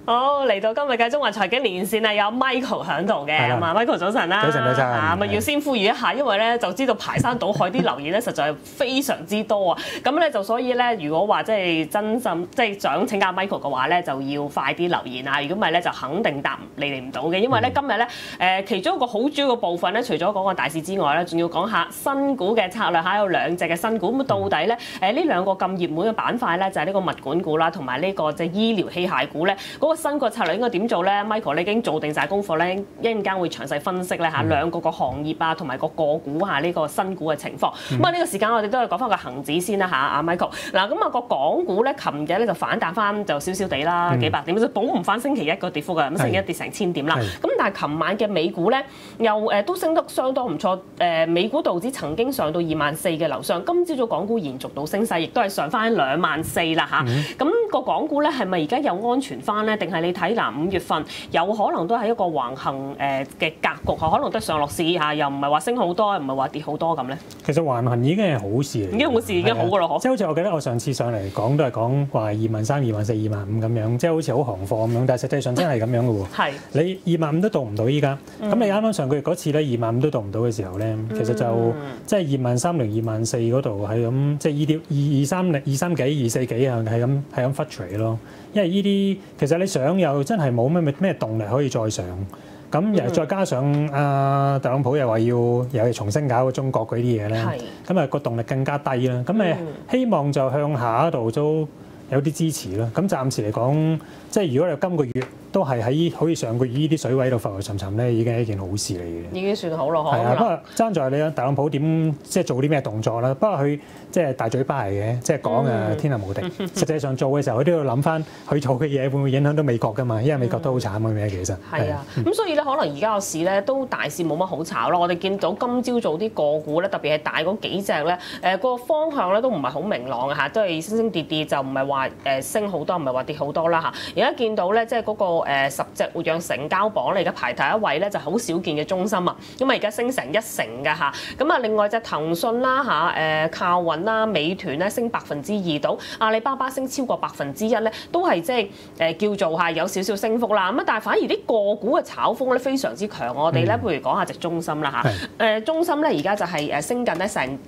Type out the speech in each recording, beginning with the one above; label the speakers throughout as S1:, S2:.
S1: 好，嚟到今日嘅中環財經連線啊，有 Michael 喺度嘅，咁啊 Michael 早晨啦，
S2: 早晨。
S1: 咁要先呼籲一下，因為咧就知道排山倒海啲留言咧，實在係非常之多啊。咁咧就所以咧，如果話即係真心即係想請教 Michael 嘅話咧，就要快啲留言啊！如果唔係咧，就肯定答你哋唔到嘅，因為咧今日咧其中一個好主要嘅部分咧，除咗講個大市之外咧，仲要講下新股嘅策略嚇，有兩隻嘅新股。咁到底咧呢兩個咁熱門嘅板塊咧，就係呢個物管股啦，同埋呢個即係醫療器械股咧，嗰個新個策略應該點做咧 ？Michael 你已經做定晒功課咧，一陣間會詳細分析咧嚇兩個行業啊，同埋個股嚇呢個新股嘅情況。咁啊呢個時間我哋都係講翻個恆指先啦嚇，阿 Michael。嗱咁啊個港股咧，琴日咧就反彈翻就少少地啦，幾百點，就補唔翻星期一個跌幅嘅，咁星期一跌成1000點啦。咁但係琴晚嘅美股咧，又都升得相當唔錯。美股道指曾經上到24,000嘅樓上，今朝早港股延續到升勢，亦都係上翻24,000啦嚇。咁個港股咧係咪而家又安全翻咧？定係你睇嗱5月份有可能都係一個橫行嘅格局，可能都上落市嚇，又唔係話升好多，又唔係話跌好多咁咧。
S2: 其實橫行已經係好事嚟，
S1: 已經好事，已經好噶啦，
S2: 即係好似我記得我上次上嚟講都係講話23,000、24,000、25,000咁樣，即係好似好行貨咁樣，但係實際上真係咁樣嘅喎。係你25,000都到唔到依家，咁你啱啱上個月嗰次咧25,000都到唔到嘅時候咧，其實就即係23,000、24,000嗰度係咁，即係依啲23幾、24幾啊，係咁 fluctuate 咯。因為依啲其實你上又真係冇咩動力可以再上。咁再加上特朗普又話又重新搞中國嗰啲嘢咧，咁啊個動力更加低啦。咁希望就向下一度都有啲支持啦。咁暫時嚟講，即係如果你今個月都係喺好似上個月呢啲水位度浮浮沉沉咧，已經係一件好事嚟嘅。
S1: 已經算好咯，
S2: 係啊，不過爭在你特朗普點即係做啲咩動作啦。不過佢即係大嘴巴嚟嘅，即係講天下無敵。實際上做嘅時候，佢都要諗翻佢做嘅嘢會唔會影響到美國㗎嘛？因為美國都好慘嘅咩，其實
S1: 係啊。咁所以咧，可能而家個市咧都大市冇乜好炒咯。我哋見到今朝早啲個股咧，特別係大嗰幾隻咧，個方向咧都唔係好明朗嘅嚇，都係升升跌跌，就唔係話升好多，唔係話跌好多啦嚇。而家見到咧，即係嗰個10隻活躍成交榜嚟嘅排第一位咧，就好少見嘅中芯啊，因為而家升成1成㗎嚇。咁啊，另外隻騰訊啦嚇，靠穩啦，美團咧升2%到，阿里巴巴升超過1%咧，都係即係叫做係有少少升幅啦。咁啊，但係反而啲個股嘅炒風咧非常之強。我哋咧，譬如講下隻中芯啦嚇，中芯咧而家就係升緊咧成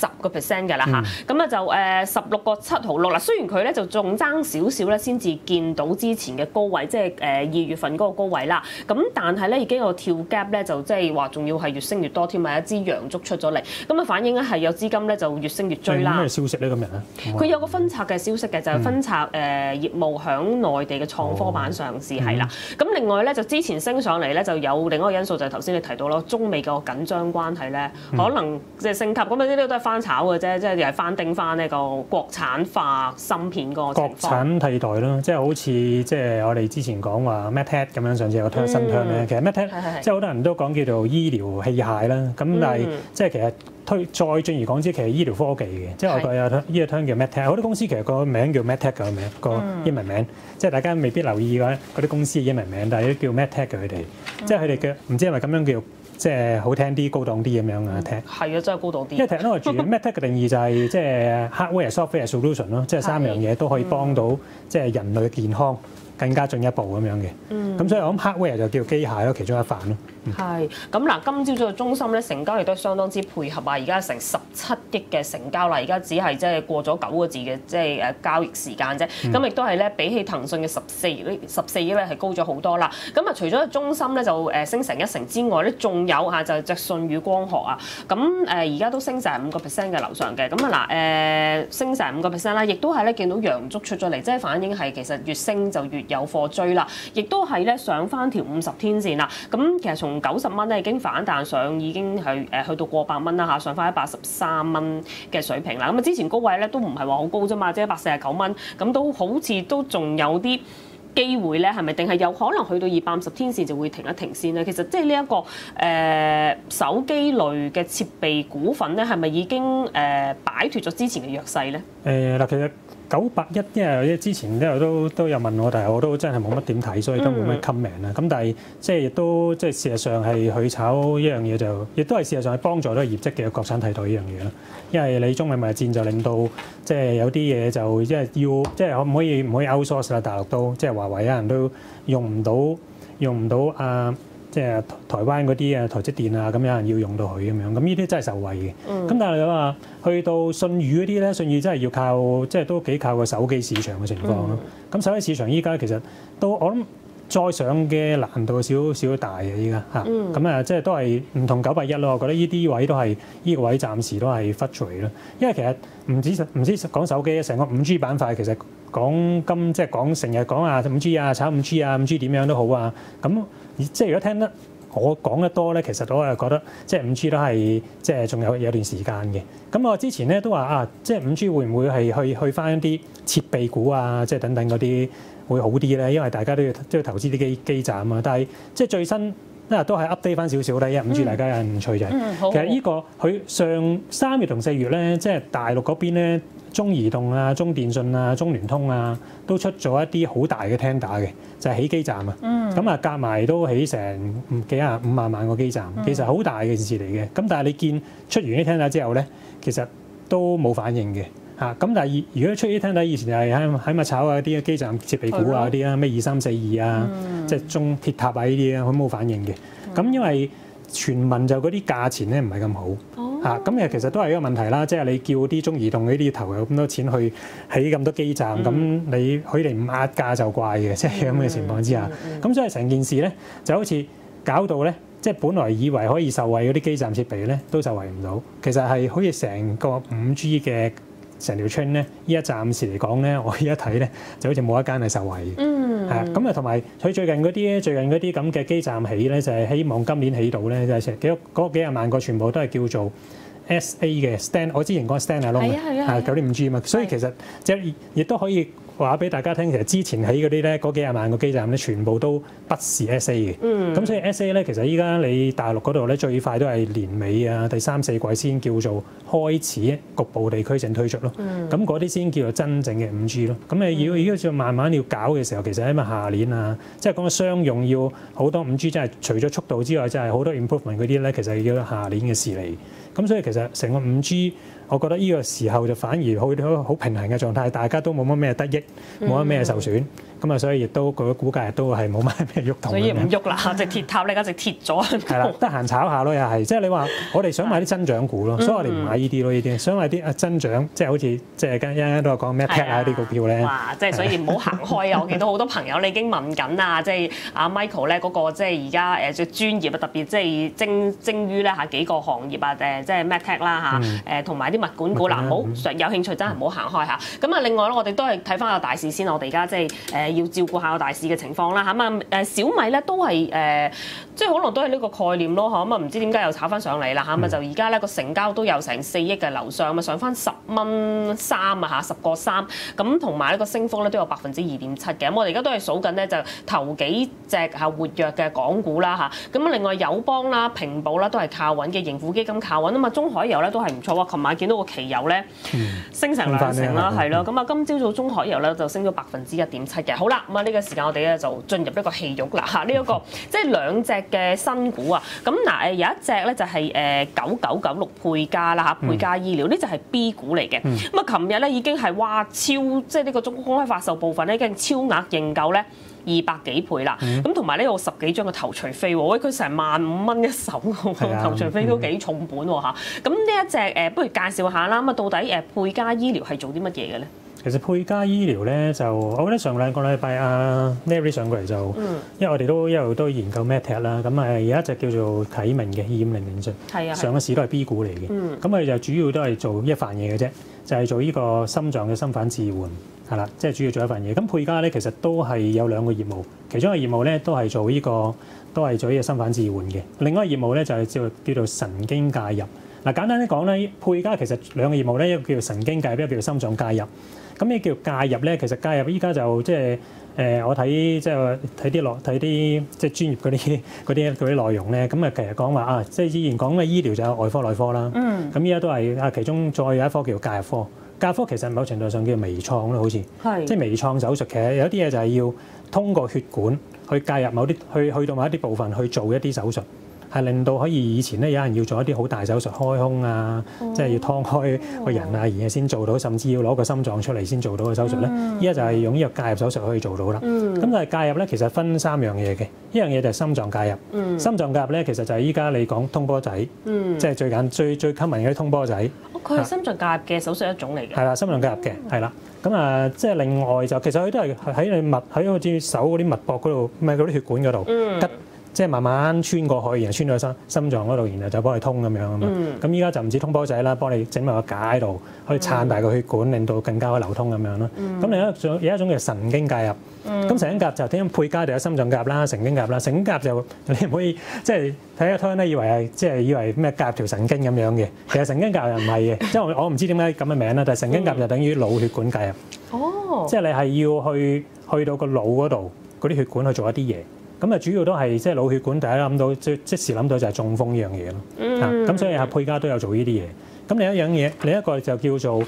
S1: 10% 嘅啦嚇。咁啊就16個7毫6啦。雖然佢咧就仲爭少少咧，先至見到之前嘅高位，即係2月份嗰個高位啦。咁但係咧已經有跳 gap 咧，就即係話仲要係越升越多添，係一支陽燭出咗嚟。咁啊反映咧係有資金咧就越升越追啦。
S2: 咩消息咧今日啊？
S1: 佢有個分拆嘅消息嘅，就係分拆業務響內地嘅創科板上市係啦。咁另外咧就之前升上嚟咧就有另一個因素就係頭先你提到咯，中美個緊張關係咧可能即係升級。咁啊呢啲都係翻炒嘅啫，即係又係翻定翻呢個國產化芯片個情況。國
S2: 產替代咯，即係好似即係我哋之前講話 MedTech 咁樣，上次有個新 term 咧。其實 MedTech 即係好多人都講叫做醫療器械啦。咁但係即係其實再進而講之，其實醫療科技嘅，即係外國有呢個 term 叫 MedTech。好多公司其實個名叫 MedTech 嘅名，個英文名，即係大家未必留意嗰啲公司嘅英文名，但係都叫 MedTech 嘅佢哋。即係佢哋嘅唔知係咪咁樣叫即係好聽啲、高檔啲咁樣啊 tech。係
S1: 啊，真係高檔啲。
S2: 因為 technology MedTech 嘅定義就係即係 hardware、software、solution 咯，即係3樣嘢都可以幫到即係人類嘅健康更加進一步咁樣嘅。咁所以我諗 hardware 就叫機械咯，其中一範咯。
S1: 係咁嗱，今朝早嘅中芯咧成交亦都相當之配合啊！而家成17億嘅成交啦，而家只係即係過咗9個字嘅即係交易時間啫。咁亦都係咧比起騰訊嘅14億咧係高咗好多啦。咁啊，除咗中芯咧就升成1成之外咧，仲有嚇就係隻舜宇光學啊。咁而家都升成5% 嘅樓上嘅。咁啊嗱升成5% 啦，亦都係咧見到陽燭出咗嚟，即係反映係其實越升就越有貨追啦。亦都係咧上翻條50天線啦。咁其實從90蚊咧已經反彈上，已經係去到過100蚊啦嚇，上翻113蚊嘅水平啦。咁啊之前高位咧都唔係話好高啫嘛，即係149蚊，咁都好似都仲有啲機會咧，係咪？定係有可能去到250天線就會停一停先咧？其實即係呢一個手機類嘅設備股份咧，係咪已經擺脱咗之前嘅弱勢咧？
S2: 嗱，其實 981，因為之前都有問我，但係我都真係冇乜點睇，所以都冇乜 comment 啦。咁但係即係亦都即係事實上係佢炒一樣嘢就，亦都係事實上係幫助到業績嘅國產替代呢樣嘢啦。因為你中美貿易戰就令到即係有啲嘢就即係要即係可唔可以 outsource 啦？大陸都即係華為人都用唔到啊！即係台灣嗰啲台積電啊，咁有人要用到佢咁樣，咁呢啲真係受惠嘅。咁但係你話去到信譽嗰啲咧，信譽真係要靠即係都幾靠個手機市場嘅情況咯。咁手機市場依家其實都我諗再上嘅難度少少大嘅依家嚇。咁即係都係唔同981咯。我覺得呢啲位都係呢個位暫時都係 fluctuate 咯。因為其實唔止講手機，成個5G 板塊其實即係講成日講啊 5G 啊，炒 5G 啊，5G 點樣都好啊。咁即係如果聽得我講得多咧，其實我係覺得即係 5G 都係即係仲有段時間嘅。咁我之前咧都話啊，即係 5G 會唔會係去翻一啲設備股啊，即係等等嗰啲會好啲咧？因為大家都要投資啲基站啊。但係即係最新都係 update 翻少少咧，因為 5G 大家有興趣就係其實呢個佢上3月同4月咧，即係大陸嗰邊咧，中移動啊、中電信啊、中聯通啊，都出咗一啲好大嘅 tender 嘅，就係起基站啊。咁啊，夾埋都起成5萬個基站，其實好大嘅事嚟嘅。咁但係你見出完啲 tender 之後咧，其實都冇反應嘅嚇。咁但係如果出啲 tender，以前就係喺咪炒下啲基站設備股啊嗰啲啊，咩2342啊，即係中鐵塔啊呢啲啊，佢冇反應嘅。咁因為傳聞就嗰啲價錢咧唔係咁好嚇，咁其實都係一個問題啦。即係你叫啲中移動呢啲投入咁多錢去起咁多基站，咁你佢哋唔壓價就怪嘅，即係咁嘅情況之下。咁所以成件事咧就好似搞到咧，即係本來以為可以受惠嗰啲基站設備咧，都受惠唔到。其實係好似成個5G 嘅成條 chain 咧，依家暫時嚟講咧，我依家睇咧就好似冇一間係受惠嘅。咁啊，同埋佢最近嗰啲咁嘅基站起咧，就係希望今年起到咧，就係成幾廿萬個，全部都係叫做 SA 嘅 stand。我之前講 stand alone 9.5G 嘛，所以其實即係亦都可以話俾大家聽，其實之前起嗰啲咧，嗰幾廿萬個基站咧，全部都不是 SA 嘅。咁所以 SA 咧，其實依家你大陸嗰度咧，最快都係年尾啊，第3、4季先叫做開始局部地區性推出咯。咁嗰啲先叫做真正嘅 5G 咯。咁你如果要慢慢要搞嘅時候，其實因為下年啊，即係講商用要好多 5G，真係除咗速度之外，真係好多 improvement 嗰啲咧，其實要下年嘅事嚟。咁所以其實成個 5G，我覺得呢個時候就反而去到好平衡嘅狀態，大家都冇乜咩得益，冇乜咩受損。咁啊，所以亦都佢嘅股價亦都係冇乜咩喐動。
S1: 所以唔喐啦，隻鐵塔咧，簡直鐵咗。
S2: 係啦，得閒炒下咯，又係。即係你話我哋想買啲增長股咯，所以我哋唔買呢啲咯，呢啲想買啲增長，即係好似即係一陣都有講咩 tech 啊啲股票咧。
S1: 哇！即係所以唔好行開啊！我見到好多朋友你已經問緊啊，即係阿 Michael 咧嗰個即係而家最專業啊，特別即係精於咧幾個行業啊，即係 tech 啦同埋啲物管股嗱，唔好有興趣真係唔好行開嚇。咁啊，另外咧我哋都係睇翻個大市先，我哋而家即係要照顧下個大市嘅情況啦嚇。咁啊小米咧都係即係可能都係呢個概念咯嚇。咁啊唔知點解又炒翻上嚟啦嚇。咁啊就而家咧個成交都有成4億嘅樓上，咪上翻10.3蚊啊嚇，10個3。咁同埋呢個升幅咧都有2.7%嘅。咁我哋而家都係數緊咧就頭幾隻活躍嘅港股啦嚇。咁另外友邦啦、平保啦都係靠穩嘅，盈富基金靠穩啊嘛。中海油咧都係唔錯喎。琴晚見到個期油咧升成2成啦，係咯。咁啊今朝早中海油咧就升咗1.7%嘅。好啦，咁啊呢個時間我哋咧就進入一個戲肉啦嚇。呢一個即係兩隻嘅新股啊。咁嗱有一隻咧就係9996沛嘉啦嚇，沛嘉醫療呢就係 B 股嚟嘅。咁啊琴日咧已經係即係呢個公開發售部分咧已經超額認購咧200幾倍啦。咁同埋呢度10幾張嘅頭槌飛喎，喂佢成15,000蚊一手喎，頭槌飛都幾重本喎嚇。咁呢一隻不如介紹下啦。咁啊到底沛嘉醫療係做啲乜嘢嘅咧？
S2: 其實沛嘉醫療咧就，我覺得上兩個禮拜阿 Larry 上過嚟就，因為我哋都一路都研究 MedTech 啦，咁有一隻叫做啟明嘅2500，上個市都係 B 股嚟嘅，咁佢就主要都係做一份嘢嘅啫，就係做呢個心臟嘅心瓣置換，係啦，即係主要做一份嘢。咁沛嘉咧其實都係有兩個業務，其中一個業務咧都係做呢個心瓣置換嘅，另外一個業務咧就係叫做神經介入。嗱簡單啲講咧，沛嘉其實兩個業務咧，一個叫做神經介入，一個叫做心臟介入。咁咩叫介入咧？其實介入依家就即係我睇即係睇啲即係專業嗰啲內容咧。咁其實講話啊，即係以前講嘅醫療就有外科內科啦。咁依家都係其中再有一科叫介入科。 夾科其實某程度上叫微創咯，好似
S1: 係
S2: 即係微創手術。其實有啲嘢就係要通過血管去介入某啲去到某一啲部分去做一啲手術。係令到可以以前咧有人要做一啲好大手術開胸啊，即係要劏開個人啊，然後先做到，甚至要攞個心臟出嚟先做到嘅手術咧。依家就係用呢個介入手術可以做到啦。咁但係介入咧其實分3樣嘢嘅，一樣嘢就係心臟介入。心臟介入咧其實就係依家你講通波仔，即係最 common 嘅啲通波仔。
S1: 佢係心臟介入嘅手術一種嚟嘅。
S2: 係啦，心臟介入嘅係啦。咁啊，即係另外就其實佢都係喺你喺好似手嗰啲脈搏嗰度，唔係嗰啲血管嗰度吉。即係慢慢穿過去，然後穿到心臟嗰度，然後就幫佢通咁樣啊嘛。咁依家就唔止通波仔啦，幫你整埋個架喺度，可以撐大個血管，令到更加可以流通咁樣咯。咁另有一種叫神經介入。咁神經介入就點樣配加就有心臟介入啦、神經介入啦。神經介入就你唔可以即係睇一推咧，以為咩介入條神經咁樣嘅。其實神經介入又唔係嘅，即係我唔知點解咁嘅名啦。但係神經介入就等於腦血管介入。即係你係要去到個腦嗰度嗰啲血管去做一啲嘢。咁啊，主要都係即係腦血管，大家諗到即時諗到就係中風呢樣嘢咯。咁所以配家都有做呢啲嘢。咁另一樣嘢，另一個就叫做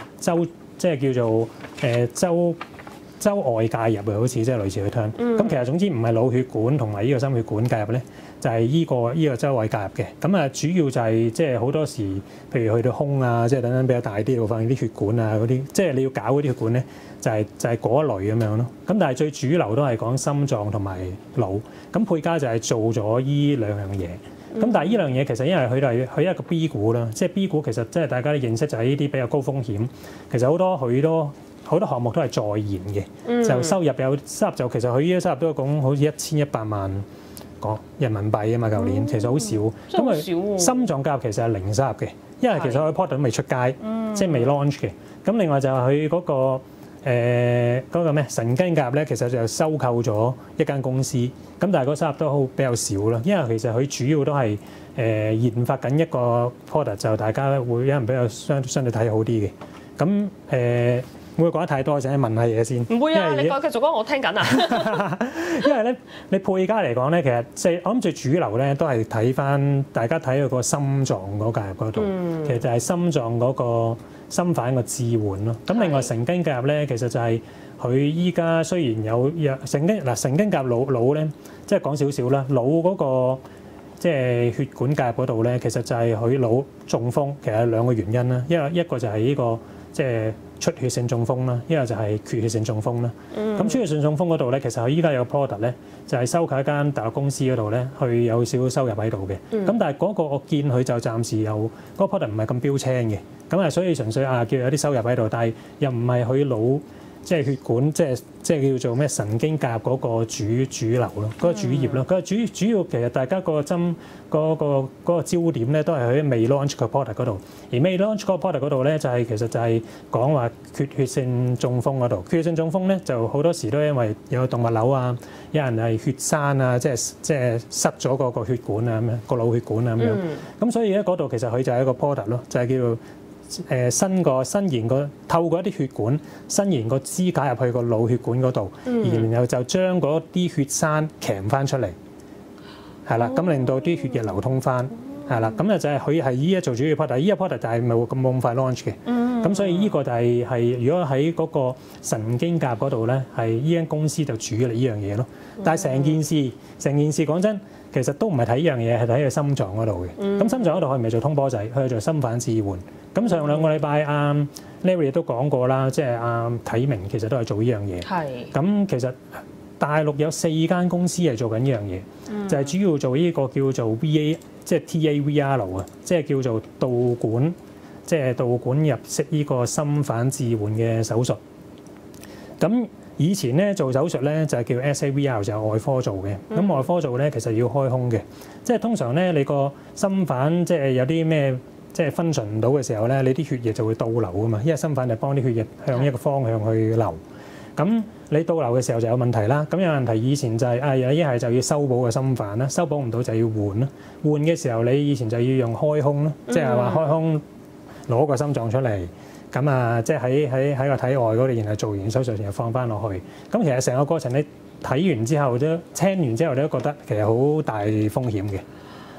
S2: 周外介入啊，好似即係類似去聽。咁其實總之唔係腦血管同埋呢個心血管介入咧，就係呢個周外介入嘅。咁啊，主要就係即係好多時，譬如去到胸啊，即係等等比較大啲部分啲血管啊嗰啲，即係你要搞嗰啲血管咧，就係嗰一類咁樣咯。咁但係最主流都係講心臟同埋腦。咁配家就係做咗依兩樣嘢。咁但係依兩樣嘢其實因為佢一個 B 股啦，即係 B 股其實即係大家都認識就係呢啲比較高風險。其實好多項目都係在研嘅，就收入就其實佢依家收入都講好似1100萬港人民幣啊嘛，舊年其實好少。因為心臟介入其實係零收入嘅，因為其實佢 product 都未出街，即係未 launch 嘅。咁另外就係佢嗰個神經介入咧，其實就收購咗一間公司，咁但係個收入都比較少啦，因為其實佢主要都係研發緊一個 product，就大家會有人比較相對睇好啲嘅。咁會唔會講得太多？想問下嘢先。
S1: 唔會啊，你繼續講，我聽緊啊。
S2: 因為咧，你配家嚟講咧，其實我諗最主流咧都係睇翻大家睇佢個心臟嗰介入嗰度，其實就係心臟嗰個心瓣個置換咯。咁另外神經介入咧，其實就係佢依家雖然有神經介入腦咧，即係講少少啦，腦嗰個即係血管介入嗰度咧，其實就係佢腦中風，其實有2個原因啦。一個就係呢個即係出血性中風啦，一個就係缺血性中風啦。咁出血性中風嗰度咧，其實佢依家有個 product 咧，就係收購一間大陸公司嗰度咧，去有少少收入喺度嘅。咁但係嗰個我見佢就暫時有嗰個 product 唔係咁標青嘅，咁啊所以純粹叫有啲收入喺度，但係又唔係佢腦即係血管即係叫做咩神經介入嗰個主流咯，嗰個主業咯。佢主要其實大家個針嗰個焦點咧，都係喺未 launch 個 product 嗰度。而未 launch 個 product 嗰度咧，其實就係講話缺血性中風嗰度。缺血性中風咧，就好多時都因為有動脈瘤啊，有人係血栓啊，即係塞咗個血管啊咁樣，個腦血管啊咁樣。咁所以咧嗰度其實佢就係一個 product 咯，就係叫做伸延透過一啲血管伸延個支架入去個腦血管嗰度，然後就將嗰啲血栓鉗翻出嚟，係啦，咁令到啲血液流通翻，係啦，咁就係佢係依家做主要 product，依家 product 就係冇咁快 launch 嘅，咁所以呢個就係如果喺嗰個神經介入嗰度咧，係依間公司就主力呢樣嘢咯。但係成件事講真，其實都唔係睇呢樣嘢，係睇佢心臟嗰度嘅。咁心臟嗰度佢唔係做通波仔，佢係做心瓣置換。咁上2個禮拜Larry 都講過啦，即係啟明其實都係做呢樣嘢。咁其實大陸有4間公司係做緊呢樣嘢，就係主要做呢個叫做 VA， 即係 TAVR 啊，即係叫做導管入式呢個心瓣置換嘅手術。咁以前咧做手術咧就係叫 SAVR， 就係外科做嘅。咁外科做咧其實要開胸嘅，即係通常咧你個心瓣即係有啲咩即係分循唔到嘅時候咧，你啲血液就會倒流啊嘛，因為心瓣就幫啲血液向一個方向去流。咁你倒流嘅時候就有問題啦。咁有問題以前就係一係就要修補個心瓣啦，修補唔到就要換啦。換嘅時候你以前就要用開胸啦，即係話開胸攞個心臟出嚟。咁即係喺個體外嗰度，然後做完手術，然後放翻落去。咁其實成個過程你睇完之後都聽完之後，你都覺得其實好大風險嘅。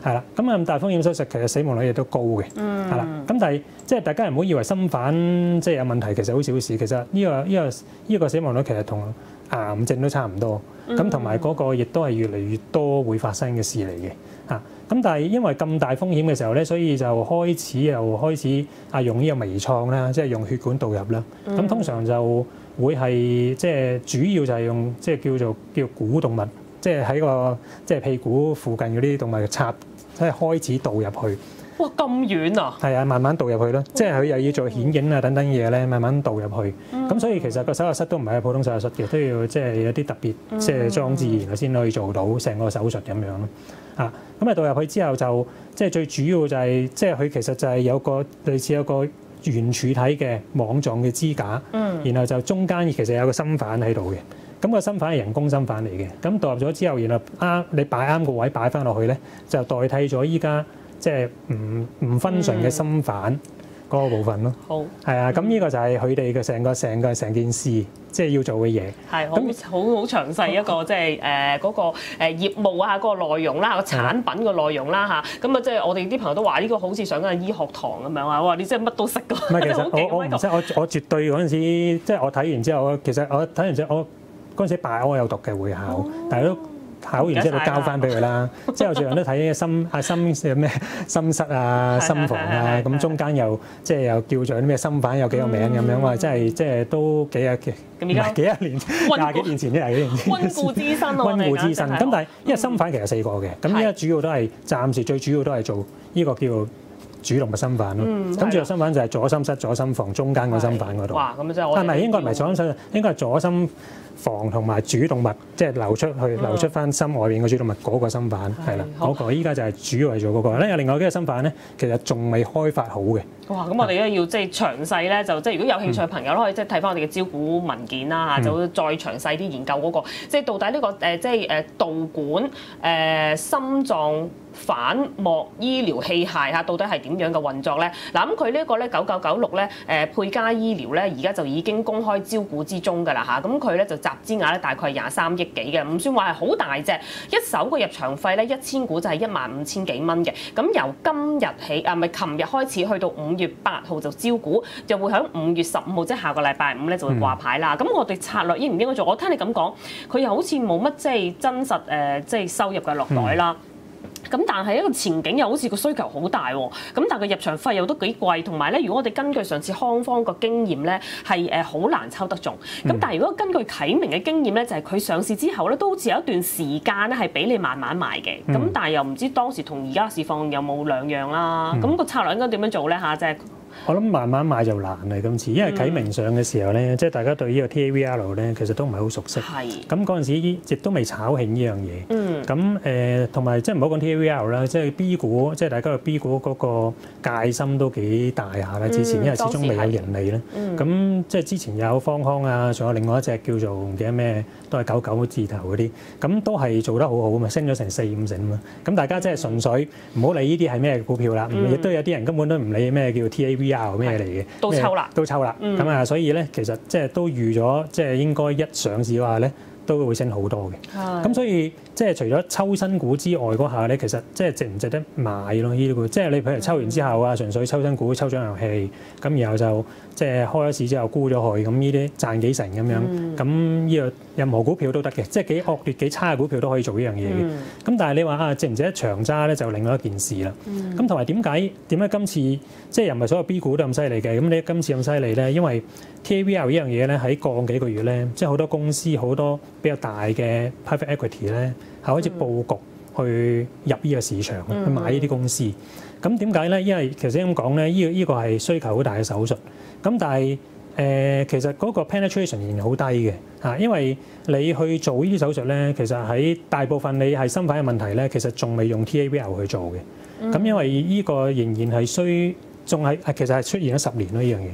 S2: 係啦。咁咁大風險手術其實死亡率亦都高嘅，係啦。咁但係即係大家唔好以為心瓣即係有問題，其實好小事。其實呢個死亡率其實同癌症都差唔多。咁同埋嗰個亦都係越嚟越多會發生嘅事嚟嘅嚇。咁但係因為咁大風險嘅時候咧，所以就開始用呢個微創啦，即係用血管導入啦。咁通常就會係即係主要就係用即係叫股動脈，即係喺個即係屁股附近嗰啲動脈插，即係開始導入去。
S1: 哇！咁遠啊！
S2: 係啊，慢慢導入去咯，即係佢又要做顯影啊等等嘢咧，慢慢導入去。咁所以其實個手術室都唔係普通手術室嘅，都要即係有啲特別即係裝置，然後先可以做到成個手術咁樣咯。啊，咁啊導入去之後就即係最主要就係即係佢其實就係有個類似有個圓柱體嘅網狀嘅支架，然後就中間其實有個心瓣喺度嘅。咁個心瓣係人工心瓣嚟嘅。咁導入咗之後，然後你擺啱個位擺翻落去咧，就代替咗依家即係唔分順嘅心瓣嗰個部分咯。好，係啊，咁呢個就係佢哋嘅成件事，即係要做嘅嘢。係好
S1: 詳細一個即係嗰個業務啊，嗰個內容啦，個產品個內容啦嚇。咁啊，即係我哋啲朋友都話呢個好似上緊醫學堂咁樣啊！哇，你真係乜都識㗎。
S2: 唔係，其實我絕對嗰陣時，即係我睇完之後，其實我睇完之後，我嗰陣時大我有讀嘅會考，但係都考完之後都交翻俾佢啦。之後最近都睇心咩心室啊、心房啊，咁中間又即係又叫做啲咩心瓣有幾個名咁樣話，真係即係都幾廿年前，廿幾年前。
S1: 溫故知新
S2: 溫故知新。咁但係因為心瓣其實4個嘅，咁依家主要都係暫時最主要都係做呢個叫主動脈心瓣咯。咁主要心瓣就係左心室、左心房中間個心瓣嗰度。
S1: 哇！咁真係
S2: 係咪應該唔係左心室？應該係左心房同埋主動脈，即係流出翻心外邊個主動脈嗰個心瓣係啦。嗰個依家就係主要係做嗰個。有另外幾個心瓣咧，其實仲未開發好嘅。
S1: 哇！咁我哋咧要即係詳細咧，就即係如果有興趣嘅朋友咧，可以即係睇翻我哋嘅招股文件啦嚇，就會再詳細啲研究嗰個，即係到底呢個即係導管心臟瓣膜醫療器械嚇，到底係點樣嘅運作咧？嗱，咁佢呢一個咧9996咧沛嘉醫療咧，而家就已經公開招股之中㗎啦嚇。咁佢咧就集資額咧大概係23億幾嘅，唔算話係好大隻。一手嘅入場費咧1000股就係15000幾蚊嘅。咁由今日起唔係琴日開始去到5月8號就招股，就會喺5月15號即係下個禮拜5咧就會掛牌啦。咁我哋策略應唔應該做？我聽你咁講，佢又好似冇乜即係真實即係收入嘅落袋啦。咁但係一個前景又好似個需求好大喎，咁但係個入場費又都幾貴，同埋咧，如果我哋根據上次康方個經驗咧，係好難抽得中。咁但係如果根據啟明嘅經驗咧，就係佢上市之後咧，都好似有一段時間咧係俾你慢慢賣嘅。咁但係又唔知當時同而家市況有冇兩樣啦。咁個策略應該點樣做咧嚇？即係
S2: 我諗慢慢買就難啦今次，因為啟明上嘅時候咧，即係大家對呢個 TAVR 咧，其實都唔係好熟悉。係。咁嗰陣時亦都未炒興呢樣嘢。咁同埋即係唔好講 TAVR 啦，即係 B 股，即係大家嘅 B 股嗰個戒心都幾大下啦。之前因為始終未有盈利咧。咁即係之前有方康啊，仲有另外一隻叫做唔記得咩，都係99字頭嗰啲，咁都係做得好好啊嘛，升咗成4-5成啊嘛。咁大家即係純粹唔好理呢啲係咩股票啦，亦都有啲人根本都唔理咩叫 TAVR 咩嚟嘅，都抽啦。咁啊，所以咧其實即係都預咗，即係應該一上市嘅話咧，都會升好多嘅。咁所以即係除咗抽新股之外嗰下咧，其實即係值唔值得買咯？呢啲股即係你譬如抽完之後啊，純粹抽新股、抽獎遊戲，咁然後就即係開咗市之後沽咗佢，咁呢啲賺幾成咁樣，咁呢個任何股票都得嘅，即係幾惡劣幾差嘅股票都可以做呢樣嘢嘅。咁但係你話啊，值唔值得長揸咧，就另外一件事啦。咁同埋點解今次即係又唔係所有 B 股都咁犀利嘅？咁你今次咁犀利咧，因為 TAVR 呢樣嘢咧喺過幾個月咧，即係好多公司好多比較大嘅 private equity 咧，係開始佈局去入呢個市場去買呢啲公司。咁點解咧？因為其實咁講咧，呢個係需求好大嘅手術。咁但係其實嗰個 penetration 仍然好低嘅嚇，因為你去做呢啲手術咧，其實喺大部分你係心瓣嘅問題咧，其實仲未用 TAVR 去做嘅。咁因為呢個仍然係其實係出現咗10年咯呢樣嘢。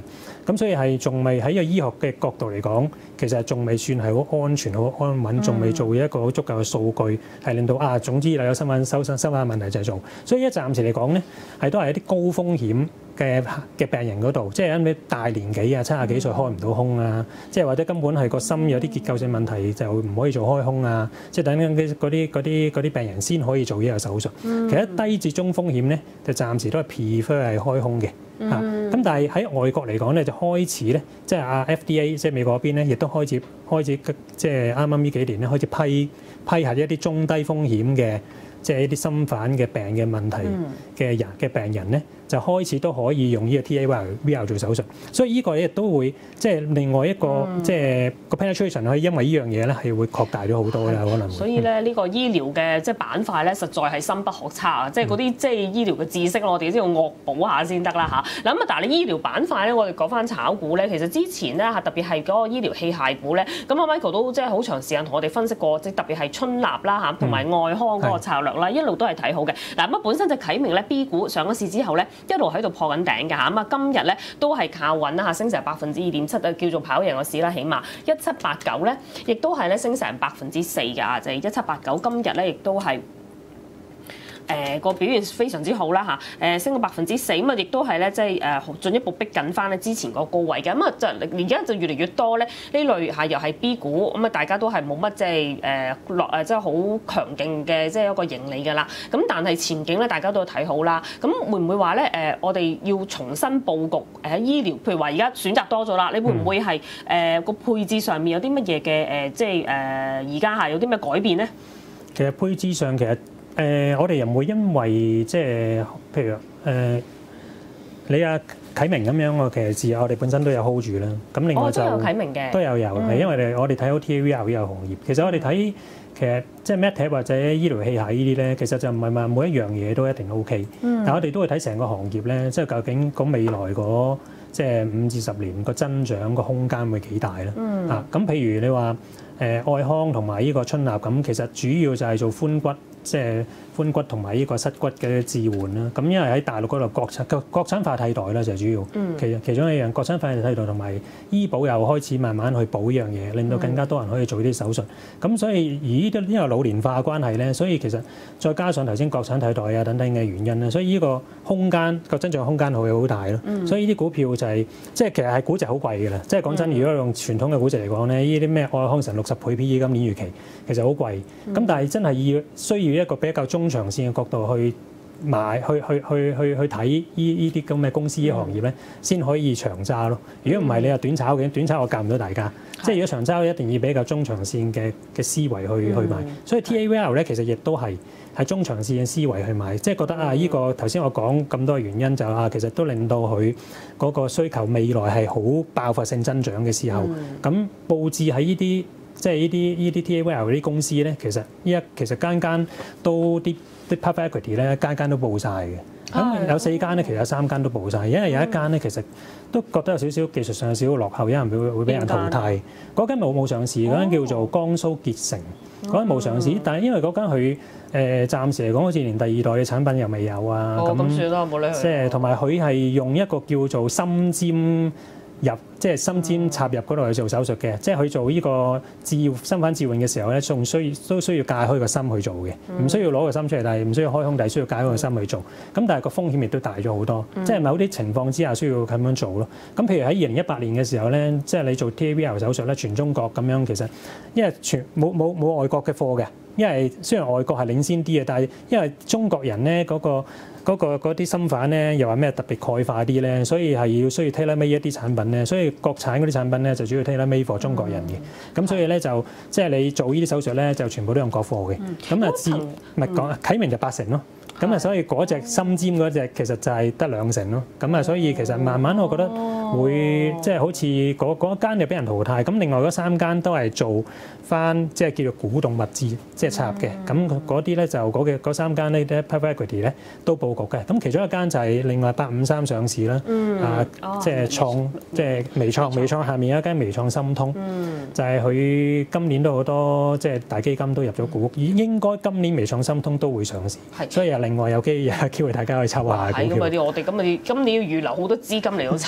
S2: 咁所以係仲未喺個醫學嘅角度嚟講，其實仲未算係好安全、好安穩，仲未做一個好足夠嘅數據，係令到總之你有新聞收翻問題就係做。所以暫時嚟講咧，都係一啲高風險嘅病人嗰度，即係因為大年紀啊，70幾歲開唔到胸啊，即係或者根本係個心有啲結構性問題，就唔可以做開胸啊，即係等等嗰啲病人先可以做呢個手術。其實低至中風險咧，就暫時都係 prefer 係開胸嘅。咁但係喺外國嚟講咧，就開始咧，即係FDA 即係美國嗰邊咧，亦都開始即係啱啱呢幾年咧，開始批核一啲中低風險嘅，即係一啲心瓣嘅病嘅問題嘅病人咧，就開始都可以用呢個 TAVR 做手術。所以呢個亦都會即係另外一個即係個 penetration 可以因為呢樣嘢咧係會擴大咗好多啦，可能。
S1: 所以咧呢個醫療嘅即係板塊咧，實在係深不可測啊！即係嗰啲即係醫療嘅知識，我哋都要惡補下先得啦嚇。嗱咁啊，但係你醫療板塊咧，我哋講翻炒股咧，其實之前咧特別係嗰個醫療器械股咧，咁阿 Michael 都即係好長時間同我哋分析過，即係特別係春立啦嚇，同埋愛康嗰個策略啦，一路都係睇好嘅。嗱咁啊，本身就啟明咧 B 股上咗市之後咧，一路喺度破緊頂㗎嚇。咁啊，今日咧都係靠穩啦嚇，升成2.7%啊，叫做跑贏個市啦，起碼1789咧，亦都係咧升成4%㗎，就係1789今日咧亦都係。個表現非常之好啦嚇，升到4%，咁啊亦都係咧即係進一步逼緊翻咧之前個高位嘅，咁啊就而家就越嚟越多咧呢類係又係 B 股，咁啊大家都係冇乜即係即係好強勁嘅即係一個盈利㗎啦，咁但係前景咧大家都睇好啦，咁會唔會話咧我哋要重新佈局喺醫療，譬如話而家選擇多咗啦，你會唔會係個配置上面有啲乜嘢嘅即係而家係有啲咩改變咧？
S2: 其實配置上其實。我哋又唔會因為即係譬如你阿啟明咁樣個其實字，我哋本身都有 hold 住啦。咁另外就
S1: 都有啟明嘅，
S2: 都有，係因為我哋睇好 TAVR 呢個行業。其實我哋睇其實即係 MedTech 或者醫療器械呢啲咧，其實就唔係話每一樣嘢都一定 OK。但係我哋都會睇成個行業咧，即係究竟個未來嗰即係5至10年個增長個空間會幾大啦。咁譬如你話愛康同埋呢個春立咁，其實主要就係做髖骨。即係髖骨同埋呢個膝骨嘅置換啦，咁因為喺大陸嗰度國產化替代啦，就係主要。其中一樣國產化替代同埋醫保又開始慢慢去補呢樣嘢，令到更加多人可以做啲手術。咁所以而因為老年化嘅關係咧，所以其實再加上頭先國產替代啊等等嘅原因咧，所以呢個空間個增長空間會好大咯。所以呢啲股票就係即係其實係估值好貴㗎啦。即係講真，如果用傳統嘅估值嚟講咧，呢啲咩愛康成60倍 PE 今年預期其實好貴。咁但係真係需要一個比較中長線嘅角度去買去睇呢啲咁嘅公司行業咧，先可以長揸咯。如果唔係你又短炒嘅，短炒我教唔到大家。即係如果長揸，一定要比較中長線嘅思維去買。所以 TAVR 咧其實亦都係中長線嘅思維去買，即係覺得呢個頭先我講咁多原因就其實都令到佢嗰個需求未來係好爆發性增長嘅時候，咁佈置喺呢啲。即係呢啲 TAVR 嗰啲公司咧，其實間都啲 private equity 咧，間都報晒嘅。咁有4間咧，其實有3間都報晒，因為有一間咧，其實都覺得有少少技術上有少少落後，有人會俾人淘汰。嗰間冇上市，嗰間叫做江蘇傑成，嗰間冇上市，但係因為嗰間佢暫時嚟講，好似連第2代嘅產品又未有啊。
S1: 咁算啦，冇理佢。
S2: 即係同埋佢係用一個叫做心尖。即係心尖插入嗰度去做手術嘅，即係佢做呢個心瓣置換嘅時候咧，都需要解開個心去做嘅，唔需要攞個心出嚟，但係唔需要開胸，但係需要解開個心去做。咁但係個風險亦都大咗好多，即係某啲情況之下需要咁樣做咯。咁譬如喺2018年嘅時候咧，即係你做 TAVR 手術咧，全中國咁樣其實因為冇外國嘅貨嘅，因為雖然外國係領先啲嘅，但係因為中國人咧嗰啲心瓣咧又話咩特別鈣化啲咧，所以係需要 tailor-made 一啲產品咧，所以國產嗰啲產品咧就主要 tailor-made for 中國人嘅，咁所以咧就即係你做呢啲手術咧就全部都用國貨嘅，咁啊咪講啟明就8成咯。咁啊，所以嗰隻心尖嗰隻其實就係得2成咯。咁啊，所以其實慢慢我覺得會即係好似嗰一間就俾人淘汰，咁另外嗰3間都係做翻即係叫做古動物資即係插嘅。咁嗰啲咧就嗰3間呢啲 private equity 咧都佈局嘅。咁其中一間就係另外853上市啦。即係即係微創下面有一間微創心通，就係佢今年都好多即係大基金都入咗股，應該今年微創心通都會上市。所以另外有機會大家可以抽下股票。
S1: 係咁我哋今年要預留好多資金嚟到抽下啲新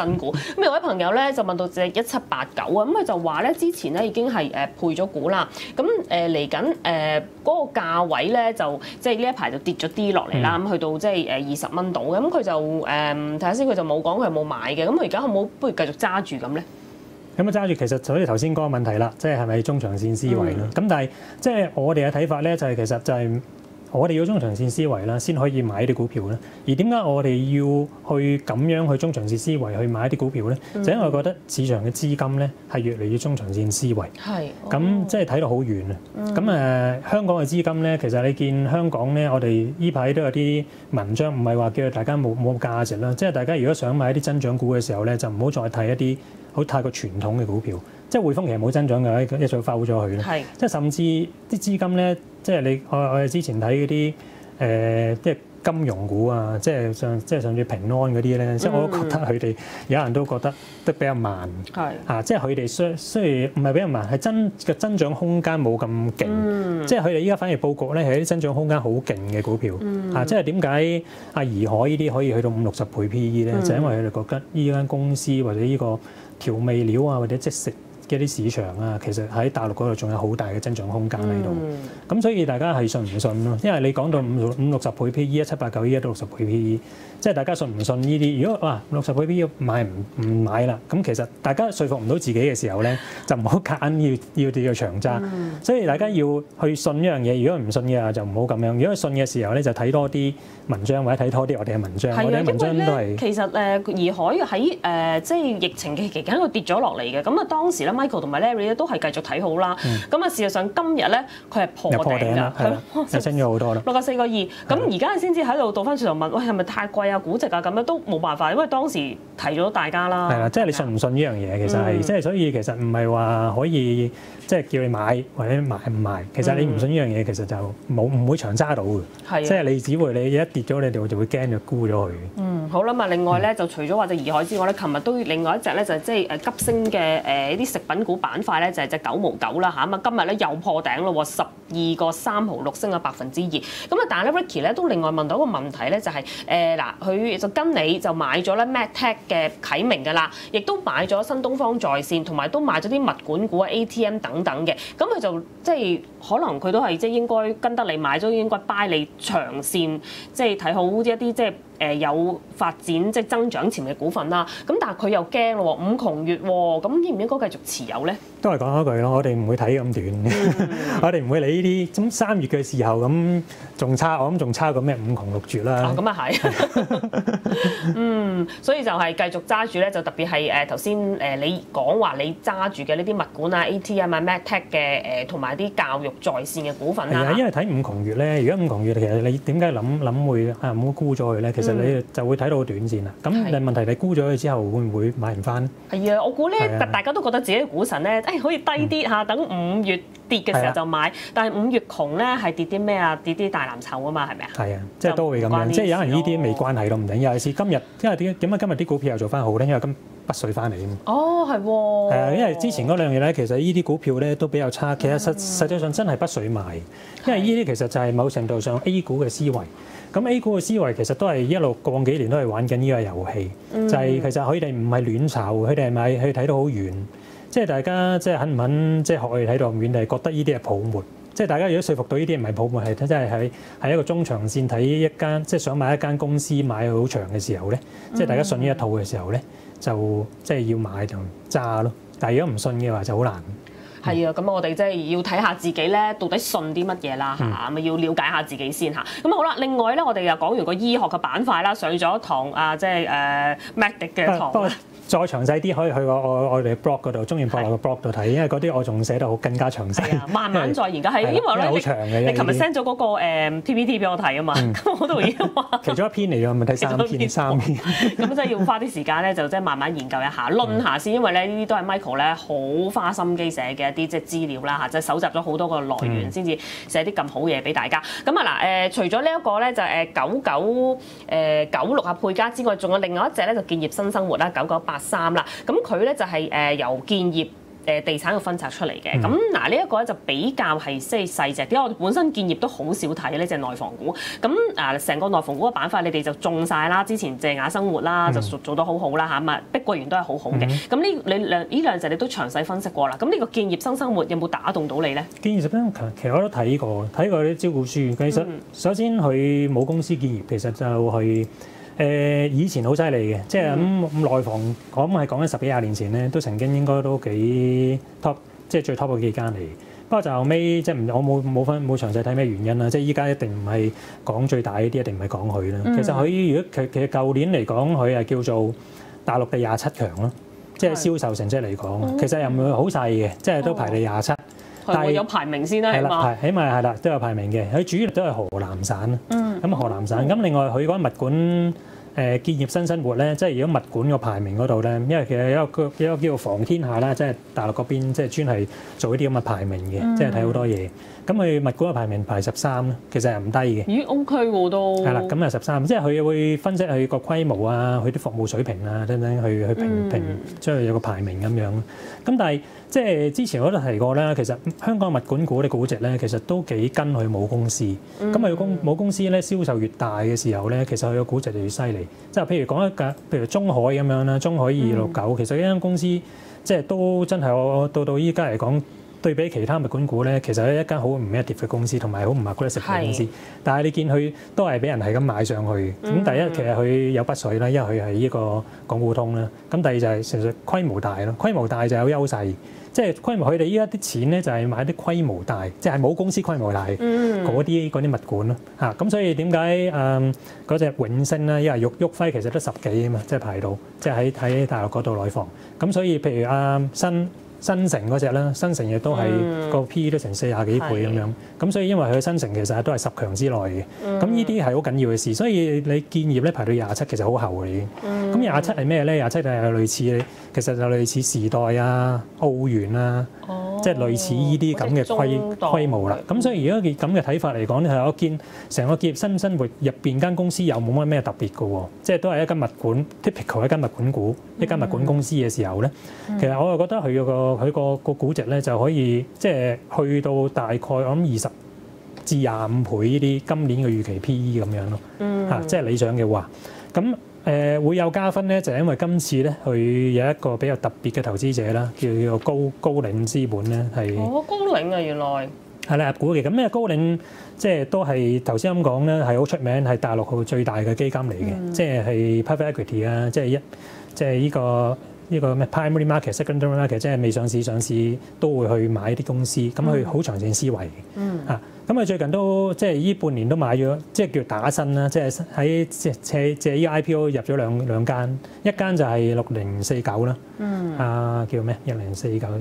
S1: 新股。咁有位朋友咧就問到隻1789啊，咁佢就話咧之前咧已經係配咗股啦，咁嚟緊嗰個價位咧就即係呢一排就跌咗啲落嚟啦，咁去到即係20蚊度嘅，咁佢就睇下先，佢就冇講佢有冇買嘅，咁佢而家可唔可不如繼續揸住咁咧？
S2: 咁啊揸住其實就好似頭先嗰個問題啦，即係咪中長線思維咯？咁但係即係我哋嘅睇法咧，就係其實就係我哋要中長線思維啦，先可以買啲股票咧。而點解我哋要去咁樣去中長線思維去買啲股票咧？就因為我覺得市場嘅資金咧係越嚟越中長線思維。係。咁即係睇到好遠啊！咁香港嘅資金咧，其實你見香港咧，我哋依排都有啲文章，唔係話叫大家冇價值啦。即係大家如果想買一啲增長股嘅時候咧，就唔好再睇一啲好太過傳統嘅股票。即係匯豐其實冇增長嘅，一早摟咗佢啦。係。即係甚至啲資金咧，即係我哋之前睇嗰啲即係金融股啊，即係甚至平安嗰啲咧，即係我都覺得佢哋有人都覺得都比較慢。係。即係佢哋雖然唔係比較慢，係增長空間冇咁勁。即係佢哋依家反而佈局咧係啲增長空間好勁嘅股票。即係點解阿怡海呢啲可以去到50-60倍 PE 咧？就因為佢哋覺得呢間公司或者呢個調味料啊或者即食嘅啲市場啊，其實喺大陸嗰度仲有好大嘅增長空間喺度。咁所以大家係信唔信咯？因為你講到50-60倍 PE， 1789依家都60倍 PE， 即係大家信唔信呢啲？如果哇60倍 PE 買唔買啦？咁其實大家說服唔到自己嘅時候咧，就唔好夾硬要長揸。所以大家要去信一樣嘢，如果唔信嘅話就唔好咁樣。如果信嘅時候咧，就睇多啲文章或者睇多啲我哋嘅文章。我哋嘅文章都係
S1: 其實怡海喺即係疫情嘅期間佢跌咗落嚟嘅。咁啊當時咧 Michael 同埋 Larry 咧都係繼續睇好啦。咁啊事實上今日咧佢係破頂啦，
S2: 係升咗好多啦
S1: ，64個2。咁而家先至喺度倒翻轉頭問，喂係咪太貴啊？估值啊咁樣都冇辦法，因為當時提咗大家啦。係啦，
S2: 即係你信唔信呢樣嘢其實係，即係所以其實唔係話可以即係叫你買或者買唔買。其實你唔信呢樣嘢，其實就唔會長揸到嘅。係，即係你只會你一跌咗，你哋就會驚就沽咗佢。
S1: 好啦，咁另外咧就除咗話隻怡海之外咧，琴日都另外一隻咧就係即係急升嘅啲食品股板塊咧，就係隻9毛9啦嚇。咁啊今日咧又破頂咯喎，12個3毫6，升咗2%。咁啊但係咧 Ricky 咧都另外問到一個問題咧，就係佢就跟你就買咗咧 MedTech 嘅啟明㗎啦，亦都買咗新東方在線，同埋都買咗啲物管股啊 ATM 等等嘅。咁佢就即係可能佢都係即係應該跟得你買咗，應該 buy 你長線，即係睇好一啲即係有發展即係增長潛嘅股份啦。咁但係佢又驚咯喎，5窮月喎，咁應唔應該繼續持有咧？
S2: 都係講一句咯，我哋唔會睇咁短嘅，我哋唔會理呢啲。咁3月嘅時候咁仲差，我諗仲差過咩5窮6絕啦。
S1: 咁啊係，所以就係繼續揸住咧，就特別係頭先你講話你揸住嘅呢啲物管啊、ATM 啊、MedTech 嘅同埋啲教育在線嘅股份啦。係啊，
S2: 因為睇5窮月咧，如果5窮月其實你點解諗會唔好沽咗佢咧？其實你就會睇到短線啦。咁但係問題你沽咗佢之後會唔會買唔翻？係啊，
S1: 我估咧大家都覺得自己股神咧，可以低啲嚇，等5月跌嘅時候就買。但係5月窮咧係跌啲咩啊？跌啲大藍籌啊嘛，係咪啊？係啊，即係都會咁樣。即係有人呢啲未關係都唔定。尤其是今日，因為點解今日啲股票又做翻好咧？因為今北水翻嚟啊嘛。哦，係喎。係啊，因為之前嗰2日咧，其實呢啲股票咧都比較差。其實實際上真係北水買，因為呢啲其實就係某程度上 A 股嘅思維。咁 A 股嘅思維其實都係一路過幾年都係玩緊呢個遊戲，就係其實佢哋唔係亂炒，佢哋係買佢睇到好遠，即係大家即係肯唔肯即係學佢睇到咁遠，係覺得呢啲係泡沫。即係大家如果說服到呢啲唔係泡沫，係真係係一個中長線睇一間，即係想買一間公司買好長嘅時候咧，即係大家信呢一套嘅時候咧，就即係要買就揸咯。但係如果唔信嘅話就好難。係啊，咁我哋即係要睇下自己咧，到底信啲乜嘢啦嚇，咪要了解下自己先嚇。咁好啦，另外咧，我哋又講完個醫學嘅板塊啦，上咗堂啊，即係Medic 嘅堂。再詳細啲可以去我哋 blog 嗰度，中原博流嘅 blog 度睇，因為嗰啲我仲寫得好更加詳細。慢慢再研究係，因為咧好長嘅。你琴日 send 咗嗰個PPT 俾我睇啊嘛，咁我都已經話其中一篇嚟㗎，咪睇3篇。咁即係要花啲時間咧，就即係慢慢研究一下，論下先，因為咧呢啲都係 Michael 咧好花心機寫嘅一啲即係資料啦嚇，即係搜集咗好多個來源先至寫啲咁好嘢俾大家。咁啊嗱除咗呢一個咧就9996啊沛嘉之外，仲有另外一隻咧就建業新生活啦，9983啦。咁佢咧就係由建業地產嘅分拆出嚟嘅。咁嗱呢一個咧就比較係即係細隻啲，因為我哋本身建業都好少睇呢隻內房股。咁成個內房股嘅板塊你哋就中晒啦，之前謝雅生活啦就做得好好啦嚇，咪碧桂園都係好好嘅。咁呢兩隻你都詳細分析過啦。咁呢個建業新生活有冇打動到你咧？
S2: 建業新生活其實我都睇過啲招股書。其實首先佢母公司建業其實就係以前好犀利嘅，即係咁內房講係講緊10幾20年前咧，都曾經應該都幾 top， 即係最 top 嗰幾間嚟。不過就後尾即係我冇詳細睇咩原因啦。即係依家一定唔係講最大嗰啲，一定唔係講佢啦。其實佢如果其實舊年嚟講，佢係叫做大陸第27強咯，即係銷售成績嚟講，其實又唔會好細嘅，即係都排第27。
S1: 但係有排名先啦，
S2: 係啦，起碼係啦，都有排名嘅。佢主要都係河南省啦。咁河南省咁，另外佢嗰個物管建業新生活咧，即係如果物管個排名嗰度咧，因為其實有一個叫做房天下啦，即係大陸嗰邊即係專係做呢啲咁嘅排名嘅，即係睇好多嘢。咁佢物管嘅排名排13啦，其實係唔低嘅。
S1: 咦 OK 喎都。係
S2: 啦，咁係13，即係佢會分析佢個規模啊，佢啲服務水平啊等等，去評，即係有個排名咁樣。咁但係即係之前我都提過啦，其實香港物管股啲估值咧，其實都幾跟佢母公司。咁佢母公司咧銷售越大嘅時候咧，其實佢個估值就越犀利。即係譬如講一間，譬如中海咁樣啦，中海269，其實呢間公司即係都真係我到依家嚟講，對比其他物管股咧，其實係一間好唔 active 嘅公司，同埋好唔 aggressive 嘅公司。但係你見佢都係俾人係咁買上去。咁第一其實佢有筆水啦，因為佢係呢個港股通啦。咁第二就係其實規模大咯，規模大就有優勢。即係規模，佢哋依家啲錢咧就係買啲規模大，即係冇公司規模大嗰啲物管咯嚇。咁所以點解嗰隻永升咧，因為旭輝其實都10幾啊嘛，即係排到，即係喺大陸嗰度內房。咁所以譬如新城嗰隻啦，新城亦都係個 P 都成40幾倍咁樣。咁所以因為佢新城其實都係10強之內嘅。咁呢啲係好緊要嘅事。所以你建業咧排到27，其實好後嘅已經。咁27係咩咧？27就係類似，其實就類似時代啊、澳元啊，即係類似呢啲咁嘅規模啦。咁所以如果咁嘅睇法嚟講咧，係我見成個建業新生活入邊間公司又冇乜咩特別嘅喎，即係都係一間物管 typical 一間物管股、一間物管公司嘅時候咧，其實我又覺得佢個估值咧就可以即係去到大概我諗20至25倍呢啲今年嘅預期 PE 咁樣咯，嚇，即係理想嘅話，咁會有加分咧，就係因為今次咧佢有一個比較特別嘅投資者啦，叫做高瓴資本咧係。高瓴啊，原來係啦，入股嘅。咁咩高瓴即係都係頭先咁講咧，係好出名，係大陸最大嘅基金嚟嘅，即係 private equity 啊，即係呢個咩 primary market、secondary market， 即係未上市、上市都會去買啲公司，咁佢好長線思維嘅。咁佢最近都即係呢半年都買咗，即係叫打新啦，即係喺借呢個 IPO 入咗兩間，一間就係6049啦，叫咩1049啦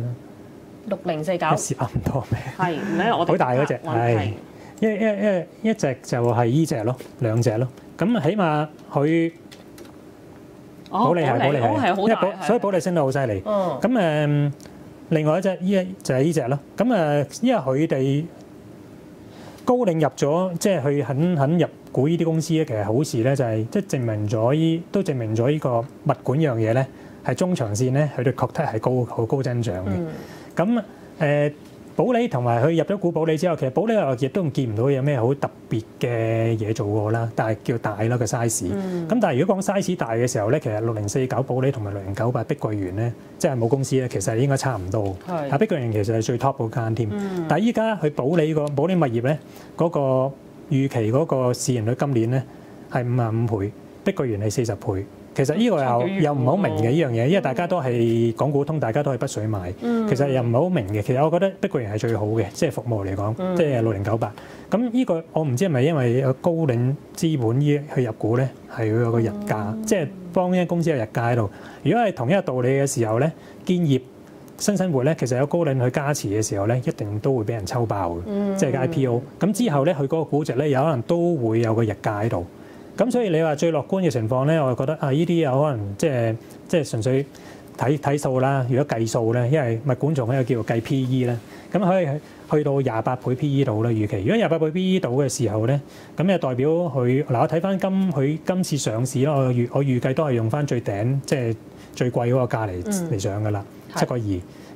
S2: ，6049一時噏唔到咩？係咩？我好大嗰隻係一隻就係呢隻咯，兩隻咯。咁起碼佢保利係，所以保利升得好犀利。咁另外一隻就係呢隻咯。咁因為佢哋高瓴入咗，即係佢肯入股呢啲公司咧，其實好事咧，就係即係證明咗呢個物管樣嘢咧，係中長線咧，佢哋確實係好高增長嘅。咁保利同埋佢入咗股保利之後，其實保利亦都見唔到有咩好特別嘅嘢做過啦，但係叫大啦個 size。咁但係如果講 size 大嘅時候咧，其實6049保利同埋6098碧桂園咧，即係母公司咧，其實應該差唔多。係。碧桂園其實係最 top 嗰間添。但係依家佢保利物業咧，嗰個預期嗰個市盈率今年咧係55倍，碧桂園係40倍。其實呢個又唔係好明嘅呢樣嘢，因為大家都係港股通，大家都係北水買。其實又唔係好明嘅。其實我覺得碧桂園係最好嘅，即係服務嚟講，即係6098。咁呢個我唔知係咪因為高瓴資本去入股咧，係佢有個日價，即係幫呢間公司有日價喺度。如果係同一個道理嘅時候咧，建業新生活咧，其實有高瓴去加持嘅時候咧，一定都會俾人抽爆嘅，即係 IPO。咁之後咧，佢嗰個估值咧，有可能都會有個日價喺度。咁所以你話最樂觀嘅情況咧，我就覺得呢啲有可能即係純粹睇數啦。如果計數咧，因為物管仲可以叫做計 PE 啦，咁可以去到28倍 PE 度啦預期。如果28倍 PE 度嘅時候咧，咁就代表佢嗱，我睇翻佢今次上市啦，我預計都係用翻最頂即係最貴嗰個價嚟上㗎啦，7.2。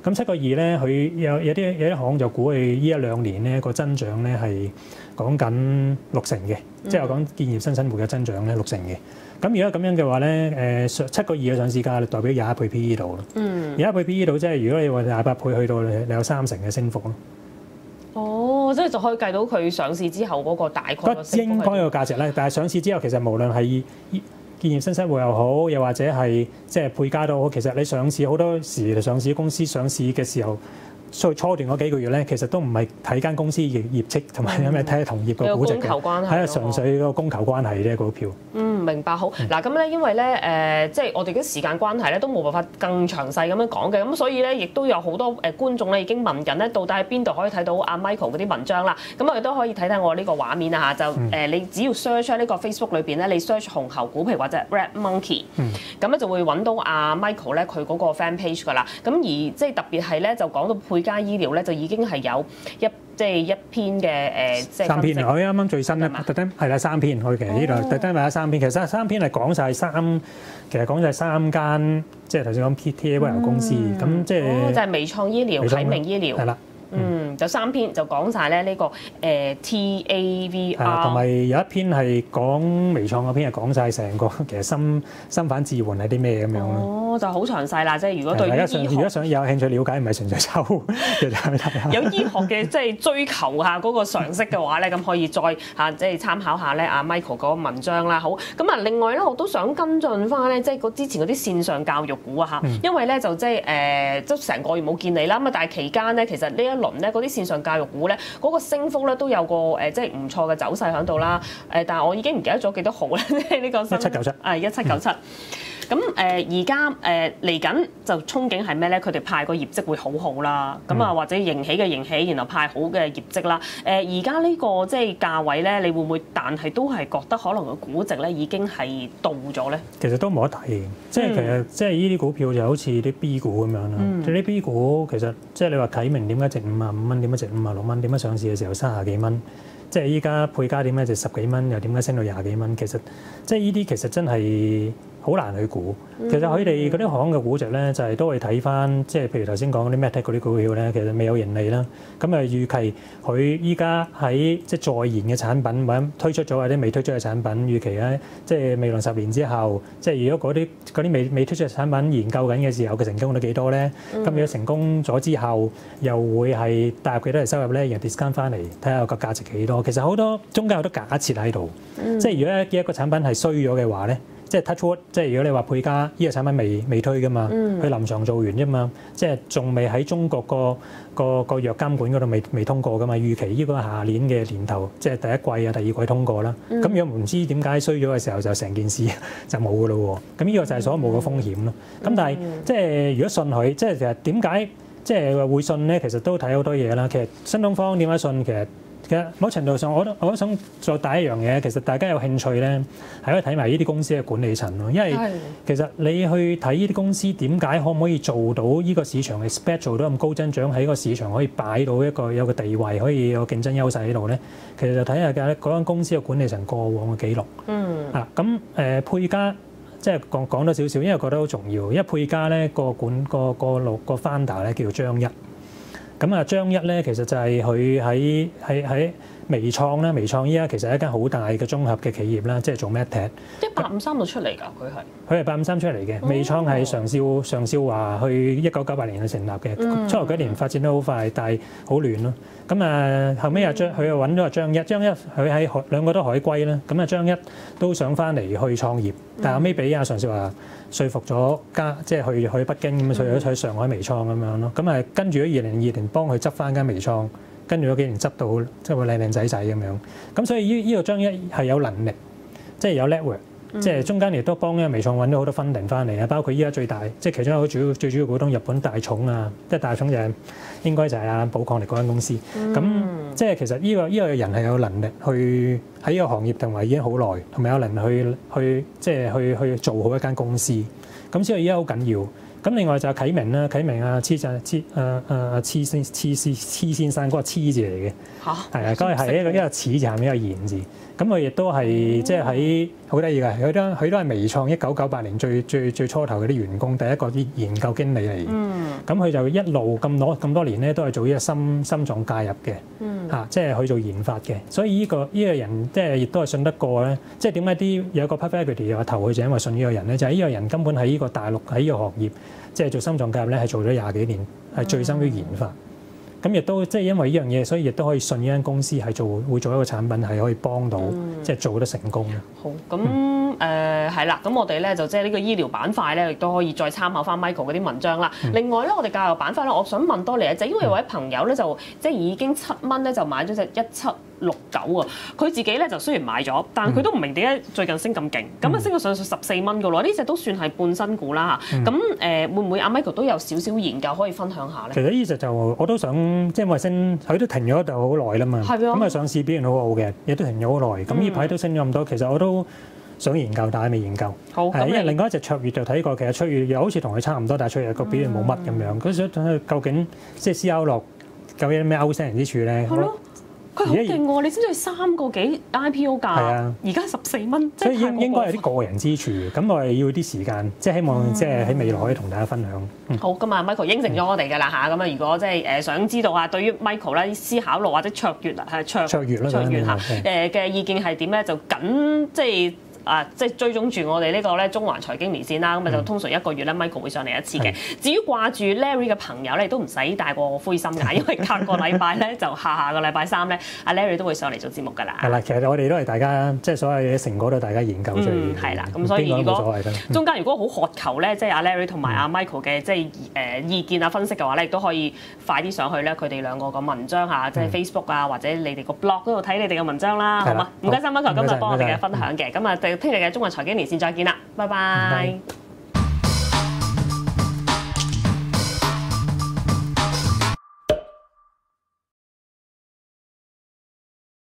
S2: 咁7個2咧，佢有啲行就估佢呢1-2年咧個增長咧係講緊60%嘅，即係講建業新生活嘅增長咧60%嘅。咁如果咁樣嘅話咧，7個2嘅上市價代表21倍 P/E 度咯。21倍 P/E 度即係如果你話28倍去到你有30%嘅升幅咯。
S1: 哦，即係就可以計到佢上市之後嗰個大概個升幅。
S2: 應該個價值咧，但係上市之後其實無論係建業新生活又好，又或者係即係沛嘉都好，其實你上市好多時上市公司上市嘅時候。所以初段嗰幾個月咧，其實都唔係睇間公司嘅業績，同埋有咩睇下同業個估值嘅，係純粹個供求關係啫，股票。明白好。嗱咁咧，因為咧即係我哋嘅時間關係咧，都冇辦法更詳細咁樣講嘅，咁所以咧，亦都有好多觀眾咧已經問緊咧，到底喺邊度可以睇到阿 Michael 嗰啲文章啦？咁我哋都可以睇睇我呢個畫面啊嚇，就你只要 search 喺呢個 Facebook 裏邊咧，你 search 紅猴股評或者 Red Monkey，咁咧就會揾到阿 Michael 咧佢嗰個 fan page 㗎啦。咁而即係特別係咧，就講到沛嘉醫療咧，就已經係有一篇嘅即係3篇啊！我啱啱最新咧，特登係啦3篇，我其實呢度特登買咗3篇。其實3篇係講晒3間，即係頭先講 TAVL 公司咁，即係
S1: 就係微創醫療、啟明醫療係啦。就3篇就講晒咧呢個TAVR，
S2: 同埋有一篇係講微創嗰篇係講晒成個其實心瓣置換係啲咩咁樣咯。
S1: 就好詳細啦，即係如果對於醫學，
S2: 如果想有興趣了解，唔係純粹抽，其實去睇下。
S1: 有醫學嘅即係追求下嗰個常識嘅話咧，咁可以再即係參考下咧阿 Michael 嗰個文章啦。好，咁啊，另外咧我都想跟進翻咧，即係之前嗰啲線上教育股啊嚇，因為咧就即係都成個月冇見你啦，咁啊但係期間咧其實呢一輪咧嗰啲線上教育股咧嗰個升幅咧都有個即係唔錯嘅走勢喺度啦。但係我已經唔記得咗幾多號咧，即係呢個
S2: 1797
S1: 1797。咁而家嚟緊就憧憬係咩咧？佢哋派個業績會好好啦，咁啊或者迎起嘅迎起，然後派好嘅業績啦。而家呢個即係價位咧，你會唔會？但係都係覺得可能個估值咧已經係到咗咧。
S2: 其實都冇得睇，即係其實即係呢啲股票就好似啲 B 股咁樣啦。即係啲 B 股其實即係你話啟明點解值55蚊？點解值56蚊？點解上市嘅時候30幾蚊？即係依家沛嘉點解值10幾蚊？又點解升到20幾蚊？其實即係呢啲其實真係好難去估。其實佢哋嗰啲行嘅估值咧，就係都係睇翻，即係譬如頭先講嗰啲 MedTech 嗰啲股票咧，其實未有盈利啦。咁啊預期佢依家喺即係在研嘅產品或者推出咗或者未推出嘅產品，預期咧即係未來10年之後，即係如果嗰啲未推出嘅產品研究緊嘅時候，佢成功率幾多咧？咁如果成功咗之後，又會係帶入幾多嘅收入咧？然後 discount 翻嚟睇下個價值幾多？其實好多中間好多假設喺度，即係如果一個產品係衰咗嘅話咧。即係 touch wood，即係如果你話沛嘉呢個產品未推㗎嘛，佢臨床做完啫嘛，即係仲未喺中國個藥監管嗰度未通過㗎嘛，預期呢個下年嘅年頭，即係第一季啊、第二季通過啦。咁如果唔知點解衰咗嘅時候，就成件事就冇㗎咯喎。咁呢個就係所冇嘅風險咯。咁但係即係如果信佢，即係其實點解即係會信咧？其實都睇好多嘢啦。其實新東方點解信？其實某程度上，我都想做第一樣嘢。其實大家有興趣咧，係可以睇埋呢啲公司嘅管理層咯。因為其實你去睇呢啲公司點解可唔可以做到呢個市場嘅 expect 做到咁高增長，喺個市場可以擺到有個地位，可以有競爭優勢喺度咧。其實就睇下嗰間公司嘅管理層過往嘅記錄。咁沛嘉即係講多少少，因為覺得好重要。因為沛嘉咧個 founder 咧叫做張一。咁啊，張一咧其實就係佢喺微創啦。微創依家其實係一間好大嘅綜合嘅企業啦，即係做 MedTech。即係
S1: 853度出嚟㗎，佢係
S2: 853出嚟嘅。微創係常少華去1998年去成立嘅。初頭幾年發展得好快，但係好亂咯。咁啊，後尾佢又揾咗阿張一，佢喺兩個都海歸啦。咁啊，張一都想翻嚟去創業，但係後尾俾阿常少華說服咗即係去北京咁，所以去上海微創咁樣咯。咁啊，跟住咗2002年幫佢執翻間微創，跟住嗰幾年執到即係會靚仔仔咁樣。咁所以呢個張一係有能力，即係有 network。即係中間亦都幫微創揾到好多 funding 翻嚟啊！包括依家最大，即係其中一個最主要股東日本大重啊，即係大重就係應該就係阿寶礦力嗰間公司。咁即係其實呢個人係有能力去喺呢個行業同埋已經好耐，同埋有能力去做好一間公司。咁所以依家好緊要。 咁另外就係啟明啦，啟明黐先生嗰個黐字嚟嘅，係啊，嗰個係一個齒字下面一個言字。咁佢亦都係即係喺好得意嘅，佢都係微創1998年最初頭嗰啲員工，第一個啲研究經理嚟嘅。咁佢就一路咁多年咧，都係做呢個心臟介入嘅，即係去做研發嘅。所以呢個人即係亦都係信得過咧。即係點解有個 private equity 有個投佢就因為信呢個人咧，就係呢個人根本喺呢個大陸喺呢個行業，即係做心臟介入咧係做咗20幾年，係醉心於研發。咁亦都即係因為呢樣嘢，所以亦都可以信呢間公司係會做一個產品係可以幫到，即係做得成功嘅。
S1: 好，咁係啦，咁我哋咧就即係呢個醫療板塊咧，亦都可以再參考翻 Michael 嗰啲文章啦。另外咧，我哋教育板塊咧，我想問多你就因為有位朋友咧就即係已經7蚊咧就買咗隻1769啊，佢自己咧就雖然買咗，但係佢都唔明點解最近升咁勁，咁啊升到上14蚊噶咯，呢隻都算係半新股啦嚇。咁會唔會阿 Michael 都有少少研究可以分享下咧？
S2: 其實呢隻就我都想即係因為升，佢都停咗就好耐啦嘛。咁啊上市表現好好嘅，亦都停咗好耐。咁呢排都升咗咁多，其實我都想研究，但係未研究。
S1: 好，
S2: 因為另外一隻卓越就睇過，其實卓越又好似同佢差唔多，但係卓越個表現冇乜咁樣。佢想睇下究竟即係思考落究竟有咩勾聲之處咧？
S1: 係咯。佢好勁喎！你知唔知佢3個幾 IPO 價？而家14蚊，
S2: 所以應該有啲過人之處。咁我哋要啲時間，即係希望即係喺未來可以同大家分享。
S1: 好，咁啊 Michael 應承咗我哋㗎啦嚇。咁啊，如果即係想知道啊，對於 Michael 咧思考路或者卓越嚇嘅意見係點咧，就緊即係。即係追蹤住我哋呢個咧中環財經連線啦，咁啊就通常1個月咧 Michael 會上嚟一次嘅。至於掛住 Larry 嘅朋友咧，都唔使太過灰心㗎，因為下個禮拜咧就下個禮拜3咧，阿 Larry 都會上嚟做節目㗎啦。
S2: 係啦，其實我哋都係大家即係所有嘅成果都係大家研究出嚟。
S1: 係啦，咁所以如果中間如果好渴求咧，即係阿 Larry 同埋阿 Michael 嘅即係意見啊分析嘅話咧，亦都可以快啲上去咧佢哋兩個嘅文章嚇，即係 Facebook 啊或者你哋個 blog 嗰度睇你哋嘅文章啦，好嘛？唔該晒 Michael 今日幫我哋嘅分享嘅，咁啊聽日嘅中環財經連線再見啦，拜拜。